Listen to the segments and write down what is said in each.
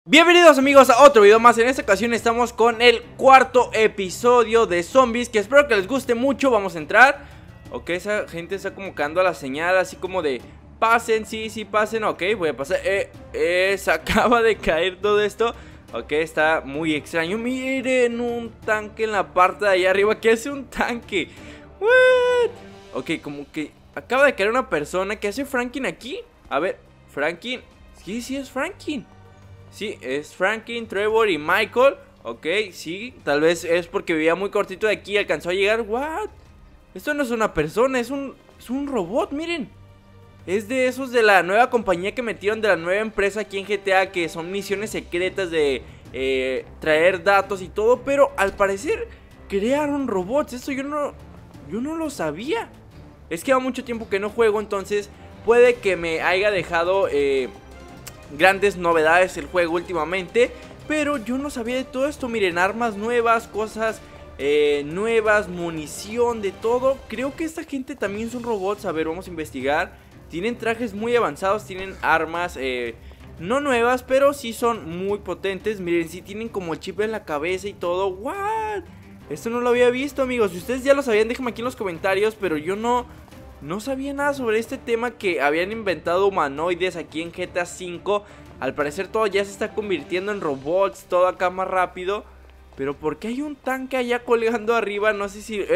Bienvenidos amigos a otro video más. En esta ocasión estamos con el cuarto episodio de Zombies, que espero que les guste mucho. Vamos a entrar. Ok, esa gente está como cagando la señal, así como de pasen, sí, pasen. Ok, voy a pasar. Se acaba de caer todo esto. Ok, está muy extraño. Miren, un tanque en la parte de allá arriba. ¿Qué hace un tanque? What? Ok, como que acaba de caer una persona. ¿Qué hace Franklin aquí? A ver, Franklin. Sí, es Franklin. Sí, es Franklin, Trevor y Michael. Ok, sí, tal vez es porque vivía muy cortito de aquí y alcanzó a llegar. What? Esto no es una persona, es un robot, miren. Es de esos de la nueva compañía que metieron, de la nueva empresa aquí en GTA, que son misiones secretas de traer datos y todo. Pero al parecer crearon robots. Esto yo no lo sabía. Es que va mucho tiempo que no juego, entonces puede que me haya dejado grandes novedades el juego últimamente, pero yo no sabía de todo esto. Miren, armas nuevas, cosas nuevas, munición, de todo. Creo que esta gente también son robots. A ver, vamos a investigar. Tienen trajes muy avanzados, tienen armas no nuevas, pero sí son muy potentes. Miren, sí tienen como el chip en la cabeza y todo. What? Esto no lo había visto, amigos. Si ustedes ya lo sabían, déjenme aquí en los comentarios, pero yo no sabía nada sobre este tema, que habían inventado humanoides aquí en GTA V. Al parecer todo ya se está convirtiendo en robots, todo acá más rápido. Pero ¿por qué hay un tanque allá colgando arriba? No sé si...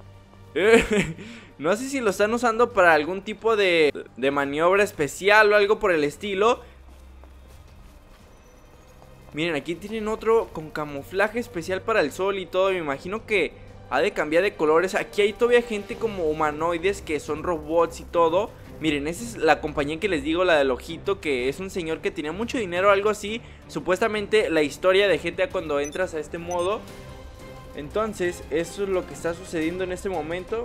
no sé si lo están usando para algún tipo de maniobra especial o algo por el estilo. Miren, aquí tienen otro con camuflaje especial para el sol y todo. Me imagino que ha de cambiar de colores. Aquí hay todavía gente como humanoides que son robots y todo. Miren, esa es la compañía que les digo, la del ojito, que es un señor que tenía mucho dinero, algo así. Supuestamente la historia de GTA cuando entras a este modo. Entonces, eso es lo que está sucediendo en este momento.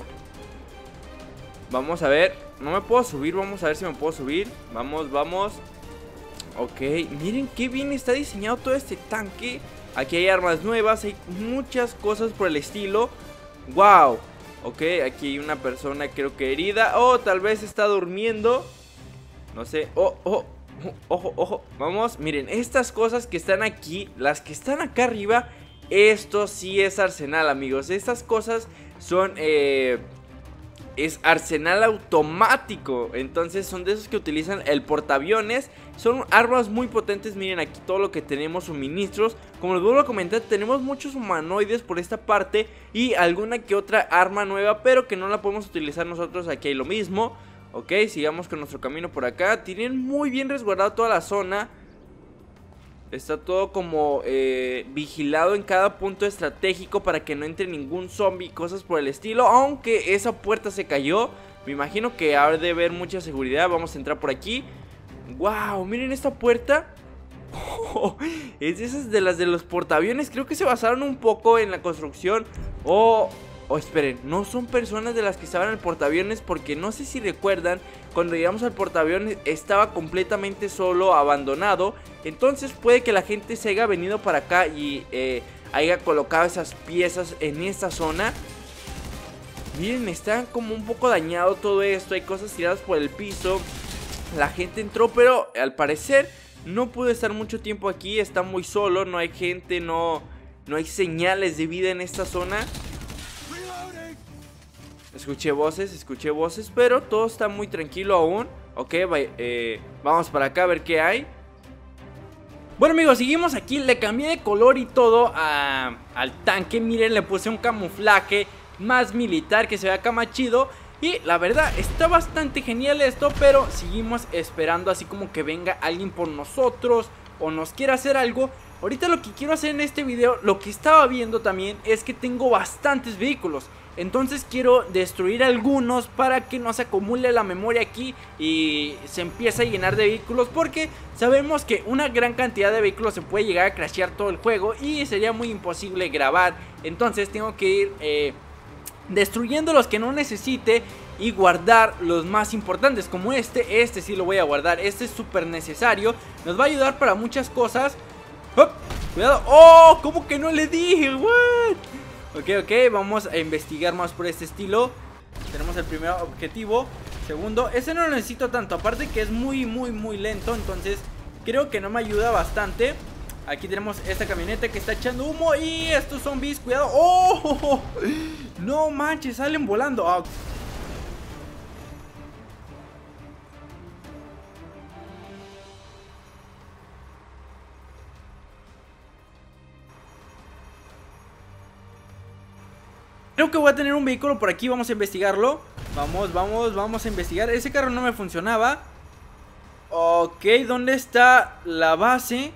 Vamos a ver. No me puedo subir, vamos a ver si me puedo subir. Vamos. Ok, miren qué bien está diseñado todo este tanque. Aquí hay armas nuevas, hay muchas cosas por el estilo. Wow. Ok, aquí hay una persona creo que herida. O tal vez está durmiendo. No sé. Ojo. Vamos, miren, estas cosas que están aquí, las que están acá arriba, esto sí es arsenal, amigos. Estas cosas son... es arsenal automático. Entonces son de esos que utilizan el portaaviones. Son armas muy potentes. Miren aquí todo lo que tenemos, suministros. Como les vuelvo a comentar, tenemos muchos humanoides por esta parte y alguna que otra arma nueva, pero que no la podemos utilizar nosotros. Aquí hay lo mismo. Ok, sigamos con nuestro camino por acá. Tienen muy bien resguardado toda la zona. Está todo como vigilado en cada punto estratégico para que no entre ningún zombie y cosas por el estilo. Aunque esa puerta se cayó, me imagino que ha de haber mucha seguridad. Vamos a entrar por aquí. Wow, miren esta puerta. Es de esas de las de los portaaviones. Creo que se basaron un poco en la construcción. Esperen, no son personas de las que estaban en el portaaviones, porque no sé si recuerdan, cuando llegamos al portaaviones estaba completamente solo, abandonado. Entonces puede que la gente se haya venido para acá y haya colocado esas piezas en esta zona. Miren, está como un poco dañado todo esto, hay cosas tiradas por el piso. La gente entró, pero al parecer no pudo estar mucho tiempo aquí. Está muy solo, no hay gente, no hay señales de vida en esta zona. Escuché voces, pero todo está muy tranquilo aún. Ok, vamos para acá a ver qué hay. Bueno amigos, seguimos aquí. Le cambié de color y todo al tanque. Miren, le puse un camuflaje más militar que se ve acá más chido. Y la verdad, está bastante genial esto, pero seguimos esperando así como que venga alguien por nosotros o nos quiera hacer algo. Ahorita lo que quiero hacer en este video, lo que estaba viendo también, es que tengo bastantes vehículos. Entonces quiero destruir algunos para que no se acumule la memoria aquí y se empiece a llenar de vehículos, porque sabemos que una gran cantidad de vehículos se puede llegar a crashear todo el juego y sería muy imposible grabar. Entonces tengo que ir destruyendo los que no necesite y guardar los más importantes, como este sí lo voy a guardar. Este es súper necesario, nos va a ayudar para muchas cosas. ¡Oh! Cuidado. ¡Oh! ¿Cómo que no le dije? ¿What? Ok, vamos a investigar más por este estilo. Tenemos el primer objetivo. Segundo, ese no lo necesito tanto, aparte que es muy lento, entonces creo que no me ayuda bastante. Aquí tenemos esta camioneta que está echando humo. Y estos zombies, cuidado. ¡Oh! No manches, salen volando. Ah. Creo que voy a tener un vehículo por aquí, vamos a investigarlo. Vamos a investigar. Ese carro no me funcionaba. Ok, ¿dónde está la base?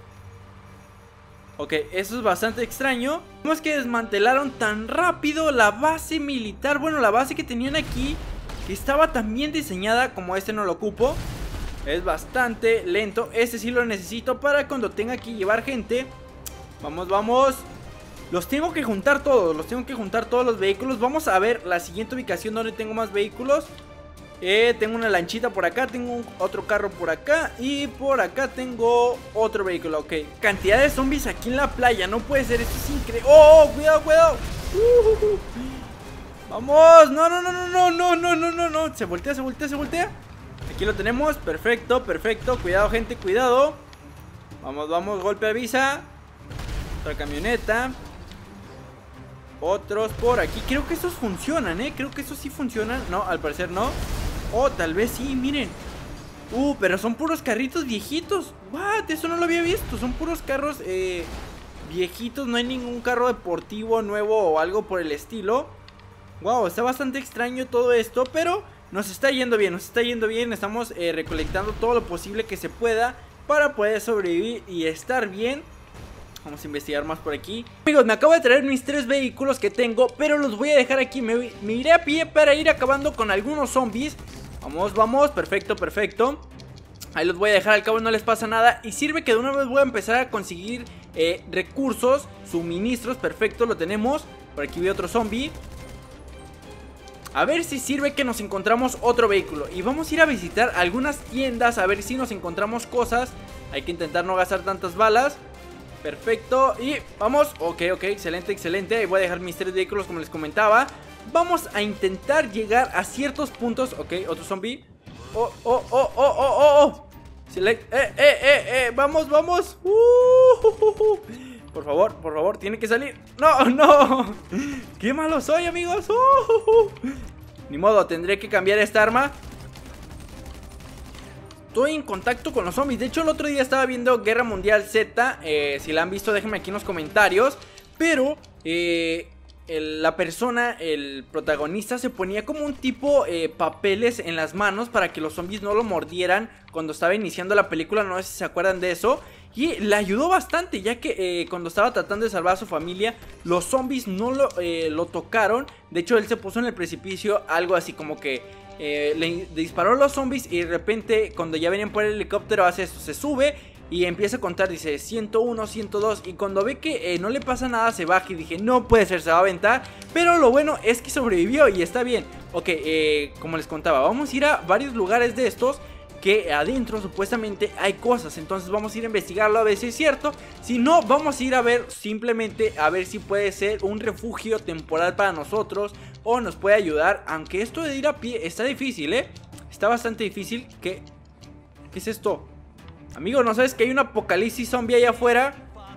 Ok, eso es bastante extraño. ¿Cómo es que desmantelaron tan rápido la base militar? Bueno, la base que tenían aquí, que estaba tan bien diseñada. Como este no lo ocupo. Es bastante lento. Este sí lo necesito para cuando tenga que llevar gente. Vamos. Los tengo que juntar todos, los vehículos. Vamos a ver la siguiente ubicación donde tengo más vehículos. Tengo una lanchita por acá, tengo otro carro por acá y por acá tengo otro vehículo, ok. Cantidad de zombies aquí en la playa, no puede ser, esto es increíble. ¡Oh, cuidado! Vamos, no. Se voltea. Aquí lo tenemos, perfecto. Cuidado, gente, cuidado. Vamos, golpe avisa. Otra camioneta. Otros por aquí. Creo que estos funcionan, creo que estos sí funcionan. No, al parecer no. Oh, tal vez sí, miren. Pero son puros carritos viejitos. What, eso no lo había visto. Son puros carros viejitos. No hay ningún carro deportivo nuevo o algo por el estilo. Wow, está bastante extraño todo esto, pero nos está yendo bien, Estamos recolectando todo lo posible que se pueda para poder sobrevivir y estar bien. Vamos a investigar más por aquí. Amigos, me acabo de traer mis 3 vehículos que tengo, pero los voy a dejar aquí. Me iré a pie para ir acabando con algunos zombies. Vamos, perfecto. Ahí los voy a dejar, al cabo no les pasa nada. Y sirve que de una vez voy a empezar a conseguir recursos, suministros. Perfecto, lo tenemos. Por aquí veo otro zombie. A ver si sirve que nos encontramos otro vehículo. Y vamos a ir a visitar algunas tiendas, a ver si nos encontramos cosas. Hay que intentar no gastar tantas balas. Perfecto, y vamos. Ok, excelente. Ahí voy a dejar mis 3 vehículos como les comentaba. Vamos a intentar llegar a ciertos puntos. Ok, otro zombie. Select. Vamos. Por favor, tiene que salir. No. Qué malo soy, amigos. Ni modo, tendré que cambiar esta arma. Estoy en contacto con los zombies. De hecho, el otro día estaba viendo Guerra Mundial Z. Si la han visto, déjenme aquí en los comentarios. Pero la persona, el protagonista, se ponía como un tipo papeles en las manos para que los zombies no lo mordieran cuando estaba iniciando la película. No sé si se acuerdan de eso. Y le ayudó bastante, ya que cuando estaba tratando de salvar a su familia, los zombies no lo tocaron. De hecho, él se puso en el precipicio, algo así como que le disparó a los zombies. Y de repente, cuando ya venían por el helicóptero, hace esto, se sube y empieza a contar, dice 101, 102. Y cuando ve que no le pasa nada, se baja y dije, no puede ser, se va a aventar. Pero lo bueno es que sobrevivió y está bien. Ok, como les contaba, vamos a ir a varios lugares de estos que adentro supuestamente hay cosas. Entonces vamos a ir a investigarlo a ver si es cierto. Si no, vamos a ir a ver, simplemente a ver si puede ser un refugio temporal para nosotros, o nos puede ayudar. Aunque esto de ir a pie está difícil, está bastante difícil. ¿Qué es esto? Amigo, ¿no sabes que hay un apocalipsis zombie allá afuera?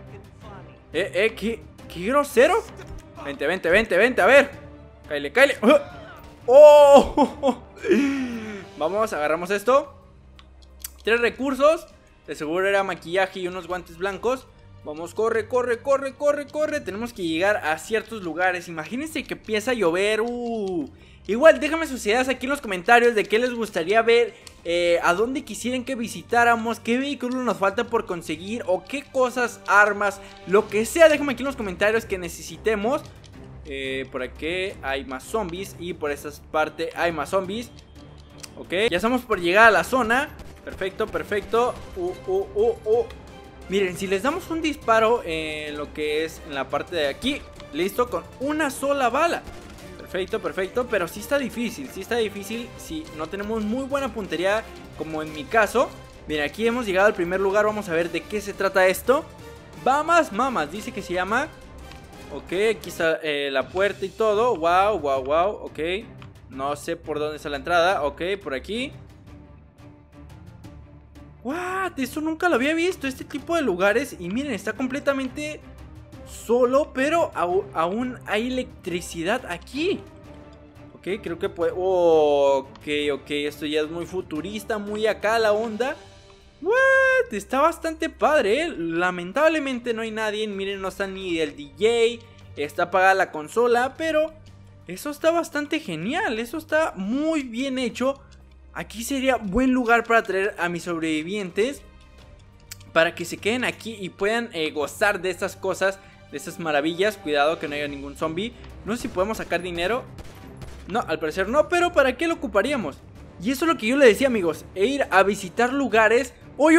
¿Qué grosero? Vente, a ver. Cáele. ¡Oh! Vamos, agarramos esto. 3 recursos. De seguro era maquillaje y unos guantes blancos. Vamos, corre. Tenemos que llegar a ciertos lugares. Imagínense que empieza a llover. Igual déjame sus ideas aquí en los comentarios de qué les gustaría ver, a dónde quisieran que visitáramos, qué vehículo nos falta por conseguir, o qué cosas, armas, lo que sea. Déjame aquí en los comentarios que necesitemos. Por aquí hay más zombies y por esta parte hay más zombies. Ok, ya estamos por llegar a la zona. Perfecto. Miren, si les damos un disparo en lo que es en la parte de aquí, listo, con una sola bala. Perfecto, pero sí está difícil. Si no tenemos muy buena puntería, como en mi caso. Miren, aquí hemos llegado al primer lugar. Vamos a ver de qué se trata esto. Bamas Mamas, dice que se llama. Ok, aquí está la puerta y todo. Wow, ok. No sé por dónde está la entrada. Ok, por aquí. What, eso nunca lo había visto, este tipo de lugares. Y miren, está completamente solo, pero aún hay electricidad aquí. Ok, creo que puede... Ok, esto ya es muy futurista, muy acá la onda. What, está bastante padre, ¿eh? Lamentablemente no hay nadie, miren, no está ni el DJ. Está apagada la consola, pero eso está bastante genial, eso está muy bien hecho. Aquí sería buen lugar para traer a mis sobrevivientes, para que se queden aquí y puedan gozar de estas cosas, de estas maravillas. Cuidado que no haya ningún zombie. No sé si podemos sacar dinero. No, al parecer no, pero ¿para qué lo ocuparíamos? Y eso es lo que yo le decía, amigos, ir a visitar lugares.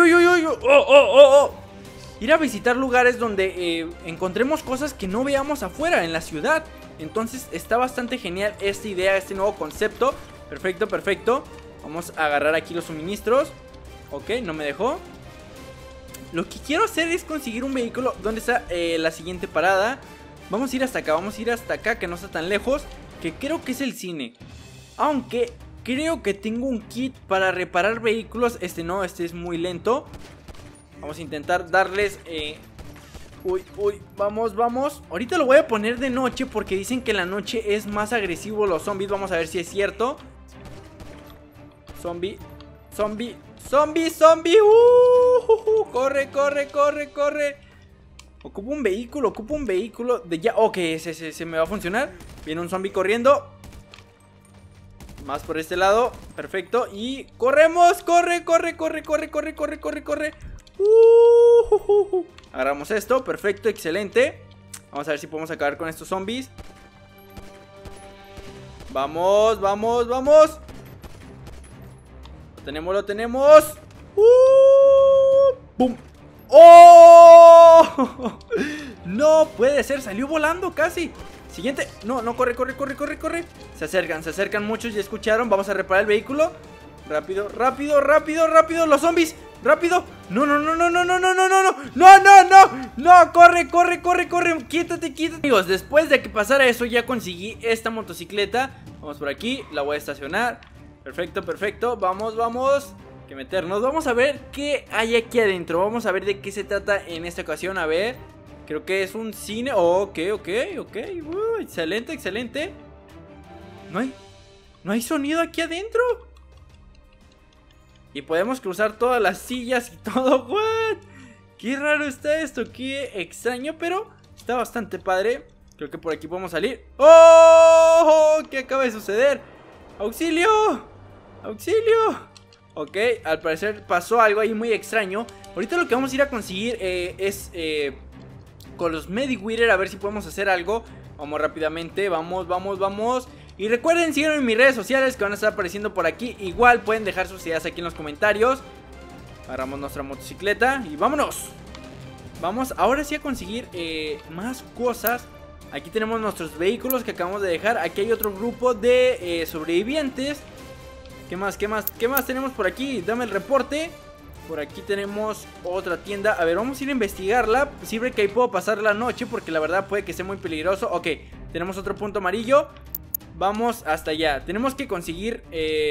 Ir a visitar lugares donde encontremos cosas que no veamos afuera en la ciudad. Entonces está bastante genial esta idea, este nuevo concepto. Perfecto, perfecto. Vamos a agarrar aquí los suministros. Ok, no me dejó. Lo que quiero hacer es conseguir un vehículo. ¿Dónde está la siguiente parada? Vamos a ir hasta acá, vamos a ir hasta acá, que no está tan lejos, que creo que es el cine. Aunque creo que tengo un kit para reparar vehículos. Este no, este es muy lento. Vamos a intentar darles... vamos. Ahorita lo voy a poner de noche porque dicen que en la noche es más agresivo los zombies. Vamos a ver si es cierto. Zombie. Corre. Ocupo un vehículo de ya. Ok, ese me va a funcionar. Viene un zombie corriendo. Más por este lado. Perfecto. Y corremos. Corre. Agarramos esto. Perfecto, excelente. Vamos a ver si podemos acabar con estos zombies. Vamos. Lo tenemos. ¡Bum! ¡Oh! No puede ser, salió volando casi. Siguiente. No, corre. Se acercan muchos, ya escucharon. Vamos a reparar el vehículo. Rápido. Los zombies. Rápido. No. Corre. Quítate. Amigos, después de que pasara eso, ya conseguí esta motocicleta. Vamos por aquí, la voy a estacionar. Perfecto. Vamos. Que meternos. Vamos a ver qué hay aquí adentro. Vamos a ver de qué se trata en esta ocasión. A ver. Creo que es un cine. Ok. Excelente. No hay sonido aquí adentro. Y podemos cruzar todas las sillas y todo. What? Qué raro está esto. Qué extraño, pero está bastante padre. Creo que por aquí podemos salir. ¡Oh! ¿Qué acaba de suceder? ¡Auxilio! Ok, al parecer pasó algo ahí muy extraño. Ahorita lo que vamos a ir a conseguir es con los Mediwither, a ver si podemos hacer algo. Vamos rápidamente, vamos. Y recuerden, síganme en mis redes sociales que van a estar apareciendo por aquí. Igual pueden dejar sus ideas aquí en los comentarios. Agarramos nuestra motocicleta y vámonos. Vamos ahora sí a conseguir más cosas. Aquí tenemos nuestros vehículos que acabamos de dejar. Aquí hay otro grupo de sobrevivientes. ¿Qué más tenemos por aquí? Dame el reporte. Por aquí tenemos otra tienda. A ver, vamos a ir a investigarla. Sirve que ahí puedo pasar la noche porque la verdad puede que sea muy peligroso. Ok, tenemos otro punto amarillo. Vamos hasta allá. Tenemos que conseguir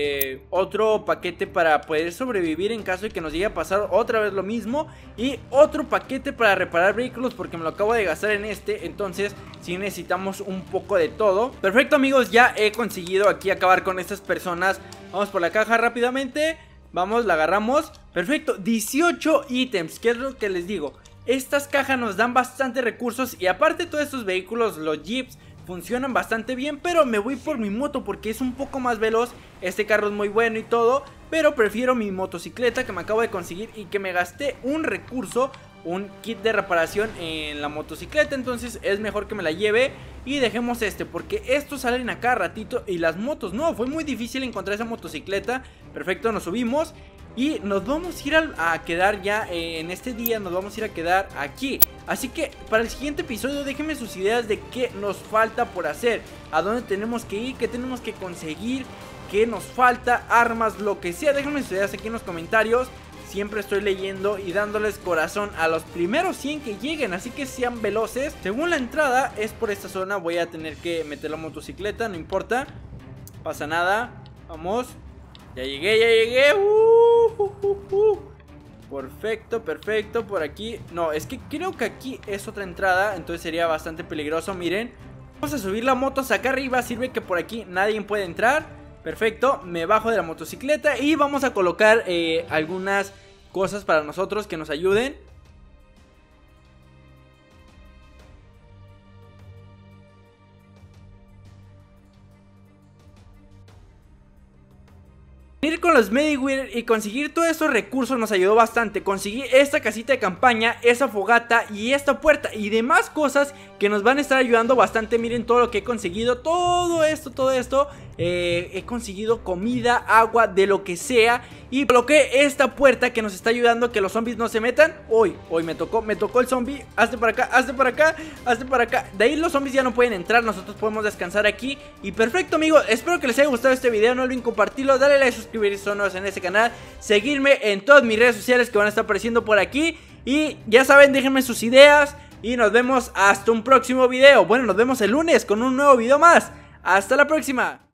otro paquete para poder sobrevivir en caso de que nos llegue a pasar otra vez lo mismo. Y otro paquete para reparar vehículos porque me lo acabo de gastar en este. Entonces sí necesitamos un poco de todo. Perfecto, amigos, ya he conseguido aquí acabar con estas personas. Vamos por la caja rápidamente. Vamos, la agarramos. Perfecto, 18 ítems. ¿Qué es lo que les digo? Estas cajas nos dan bastante recursos. Y aparte todos estos vehículos, los jeeps, funcionan bastante bien, pero me voy por mi moto porque es un poco más veloz. Este carro es muy bueno y todo, pero prefiero mi motocicleta que me acabo de conseguir y que me gasté un recurso, un kit de reparación en la motocicleta. Entonces es mejor que me la lleve y dejemos porque estos salen a cada ratito y las motos no, fue muy difícil encontrar esa motocicleta. Perfecto, nos subimos y nos vamos a ir a quedar ya en este día, nos vamos a ir a quedar aquí. Así que para el siguiente episodio déjenme sus ideas de qué nos falta por hacer, a dónde tenemos que ir, qué tenemos que conseguir, qué nos falta, armas, lo que sea. Déjenme sus ideas aquí en los comentarios. Siempre estoy leyendo y dándoles corazón a los primeros 100 que lleguen, así que sean veloces. Según la entrada es por esta zona, voy a tener que meter la motocicleta, no importa, pasa nada. Vamos, ya llegué. Perfecto, perfecto, por aquí. No, es que creo que aquí es otra entrada, entonces sería bastante peligroso, miren. Vamos a subir la moto hasta acá arriba, sirve que por aquí nadie puede entrar. Perfecto, me bajo de la motocicleta y vamos a colocar algunas cosas para nosotros que nos ayuden. Ir con los Mediware y conseguir todos estos recursos nos ayudó bastante. Conseguí esta casita de campaña, esa fogata y esta puerta y demás cosas que nos van a estar ayudando bastante. Miren todo lo que he conseguido, todo esto. He conseguido comida, agua, de lo que sea. Y coloqué esta puerta que nos está ayudando a que los zombies no se metan. Hoy me tocó el zombie. Hazte para acá, hazte para acá, hazte para acá. De ahí los zombies ya no pueden entrar, nosotros podemos descansar aquí. Y perfecto, amigos, espero que les haya gustado este video. No olviden compartirlo, darle like, suscribirse si son nuevos en este canal, seguirme en todas mis redes sociales que van a estar apareciendo por aquí. Y ya saben, déjenme sus ideas. Y nos vemos hasta un próximo video. Bueno, nos vemos el lunes con un nuevo video más. Hasta la próxima.